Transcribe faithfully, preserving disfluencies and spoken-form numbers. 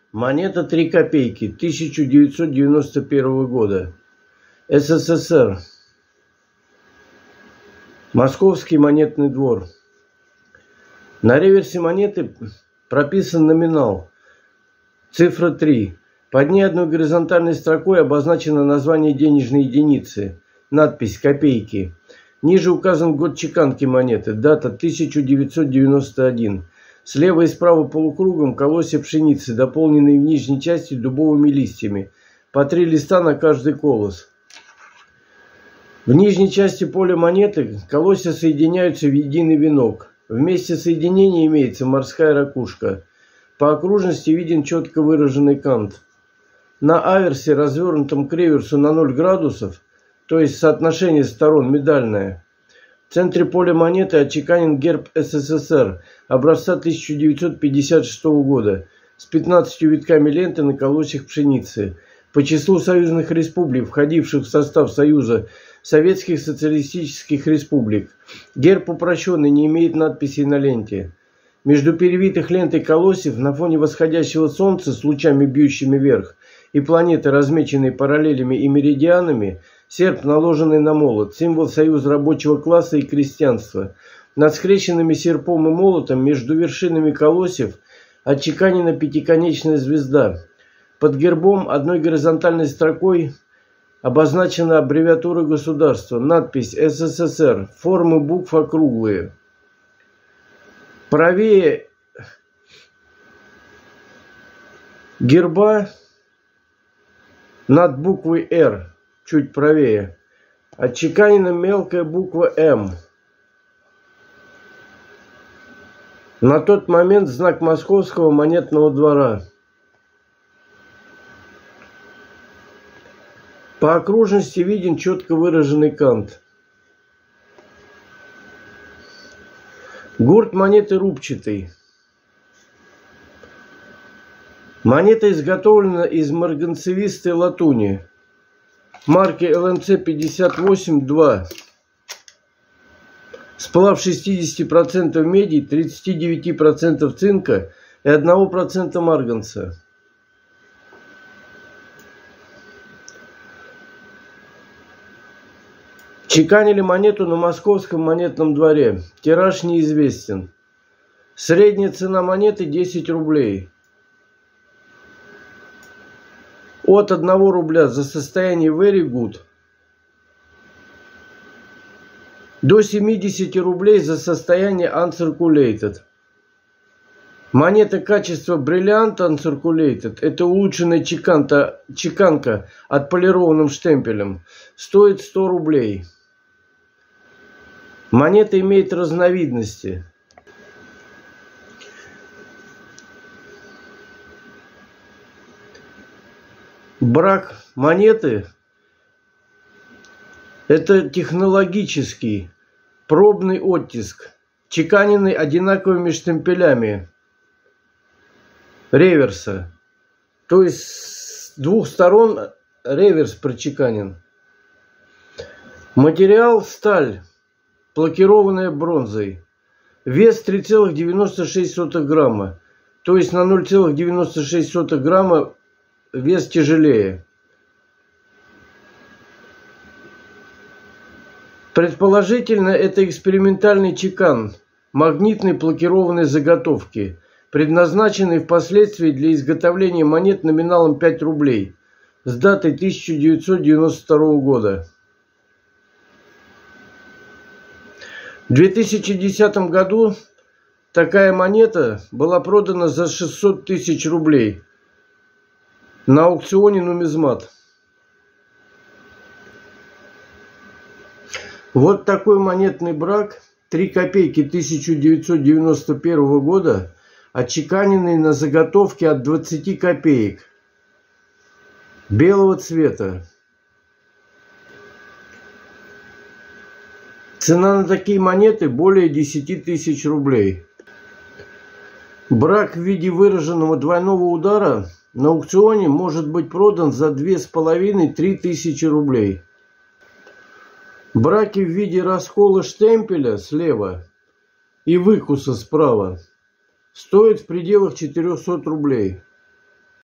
Монета три копейки тысяча девятьсот девяносто первого года. СССР. Московский монетный двор. На реверсе монеты прописан номинал. Цифра три. Под ней одной горизонтальной строкой обозначено название денежной единицы. Надпись «Копейки». Ниже указан год чеканки монеты. Дата тысяча девятьсот девяносто один. Слева и справа полукругом колосья пшеницы, дополненные в нижней части дубовыми листьями. По три листа на каждый колос. В нижней части поля монеты колосья соединяются в единый венок. В месте соединения имеется морская ракушка. По окружности виден четко выраженный кант. На аверсе, развернутом к реверсу на ноль градусов, то есть соотношение сторон медальное, в центре поля монеты отчеканен герб СССР образца тысяча девятьсот пятьдесят шестого года с пятнадцатью витками ленты на колосьях пшеницы. По числу союзных республик, входивших в состав Союза Советских Социалистических Республик, герб упрощенный, не имеет надписей на ленте. Между перевитых лентой колосьев на фоне восходящего солнца с лучами, бьющими вверх, и планеты, размеченные параллелями и меридианами, серп, наложенный на молот, символ союза рабочего класса и крестьянства. Над скрещенными серпом и молотом между вершинами колосьев отчеканена пятиконечная звезда. Под гербом одной горизонтальной строкой обозначена аббревиатура государства, надпись СССР, формы букв округлые. Правее герба над буквой «Р», чуть правее, отчеканена мелкая буква «М». На тот момент знак Московского монетного двора. По окружности виден четко выраженный кант. Гурт монеты рубчатый. Монета изготовлена из марганцевистой латуни марки эл эн цэ пятьдесят восемь два. Сплав шестьдесят процентов меди, тридцать девять процентов цинка и один процент марганца. Чеканили монету на Московском монетном дворе. Тираж неизвестен. Средняя цена монеты десять рублей. От одного рубля за состояние very good до семидесяти рублей за состояние uncirculated. Монета качества Brilliant Uncirculated, это улучшенная чеканка, чеканка отполированным штемпелем, стоит сто рублей. Монета имеет разновидности. Брак монеты – это технологический пробный оттиск, чеканенный одинаковыми штемпелями реверса. То есть с двух сторон реверс прочеканен. Материал – сталь, плакированная бронзой. Вес три целых девяносто шесть сотых грамма. То есть на ноль целых девяносто шесть сотых грамма вес тяжелее. Предположительно, это экспериментальный чекан магнитной плакированной заготовки, предназначенный впоследствии для изготовления монет номиналом пять рублей с датой тысяча девятьсот девяносто второго года. В две тысячи десятом году такая монета была продана за шестьсот тысяч рублей на аукционе «Нумизмат». Вот такой монетный брак, три копейки тысяча девятьсот девяносто первого года, отчеканенный на заготовке от двадцати копеек, белого цвета. Цена на такие монеты более десяти тысяч рублей. Брак в виде выраженного двойного удара на аукционе может быть продан за две с половиной — три тысячи рублей. Браки в виде раскола штемпеля слева и выкуса справа стоят в пределах четырехсот рублей.